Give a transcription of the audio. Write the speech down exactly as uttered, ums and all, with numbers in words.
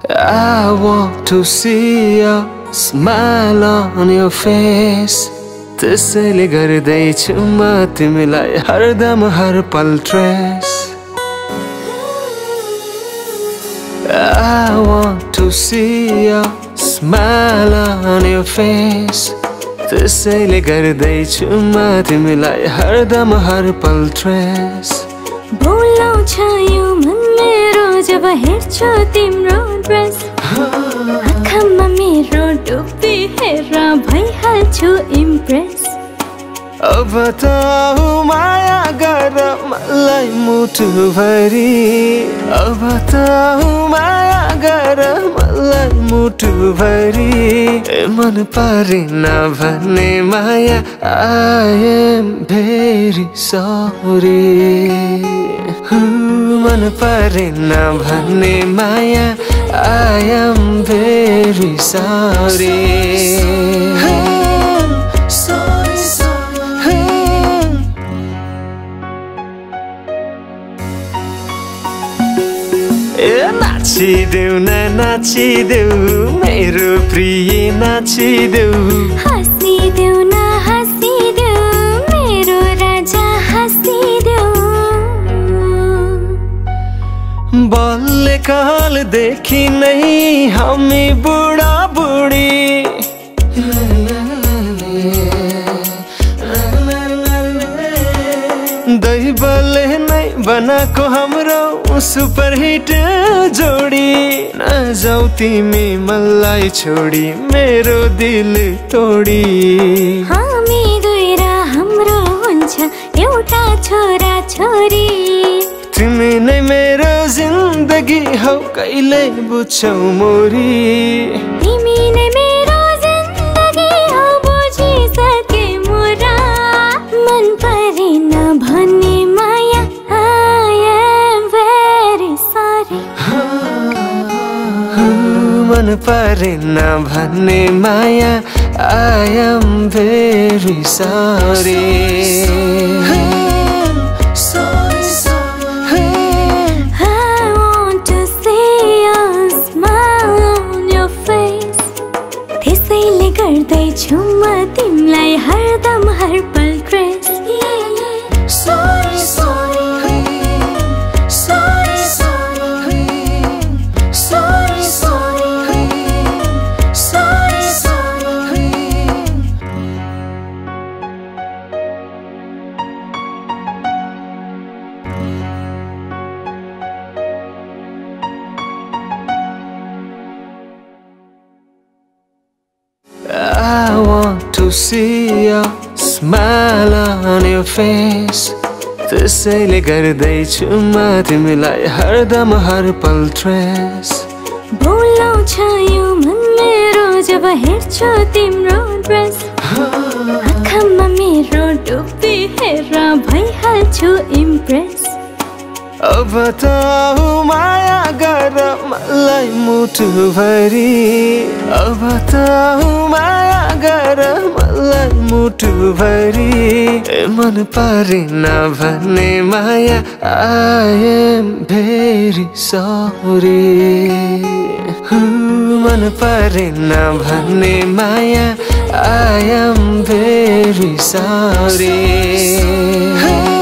I want to see a smile on your face. त्यसैले गर्दैछु म तिमीलाई हरदम हर पल ट्रेस. I want to see a smile on your face. त्यसैले गर्दैछु म तिमीलाई हरदम हर पल ट्रेस. बोलाउँछ यो मन मेरो जब हेर्छु तिम्रो ड्रेस. आँखामा मेरो डुब्बी हेर भइहाल्छु इम्प्रेस. अब त माया गर मलाई मुटुभरि. अब त माया गर मलाई मुटुभरि. मन परेन भन्ने माया I am very sorry. मन परेन भन्ने माया I am very sorry. नाचिदेऊ न नाचिदेऊ मेरो प्रिय नाचिदेऊ. हाँसिदेऊ न हाँसिदेऊ मेरो राजा हाँसिदेऊ. बाल्यकालदेखि नै हामी बुढा बुढी. दैवले नै बनाएको हाम्रो सुपरहिट जोडी. नजाऊ तिमी मलाई छोडी मेरो दिल तोडी. हामी दुई र हाम्रो हुन्छ एउटा छोरा छोरी. तिमी नै मेरो जिन्दगी हौ कहिले बुझ्छौ मोरी. तिमी नै मेरो जिन्दगी हौ बुझिसके मोरा. मन परेन भन्ने माया I am very sorry. मन परेन भन्ने माया I am very sorry. गर्दैछु म तिमीलाई हरदम हर पल ट्रेस. Sorry, sorry, sorry, sorry, sorry, sorry, sorry, sorry. I want to see a smile on your face. त्यसैले गर्दैछु म तिमीलाई हरदम हर पल ट्रेस. बोलाउँछ यो मन मेरो जब हेर्छु तिम्रो ड्रेस. आँखामा मेरो डुब्बी हेर भइहाल्छु इम्प्रेस. अब त माया गर मलाई मुटुभरि. अब त माया गर मलाई मुटुभरि. मन परेन भन्ने माया I am very sorry. मन परेन भन्ने माया I am very sorry.